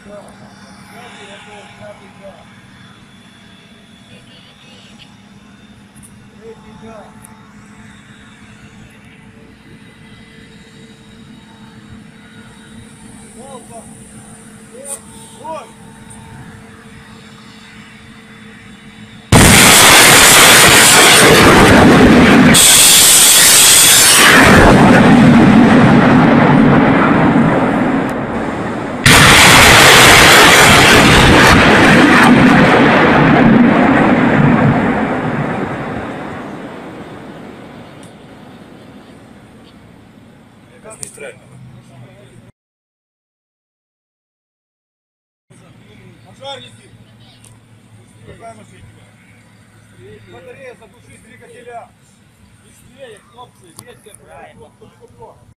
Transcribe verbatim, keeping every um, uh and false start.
Ой! Пожарники! Какая машина? Батарея, задушить двигателя! Быстрее, хлопцы, ветер!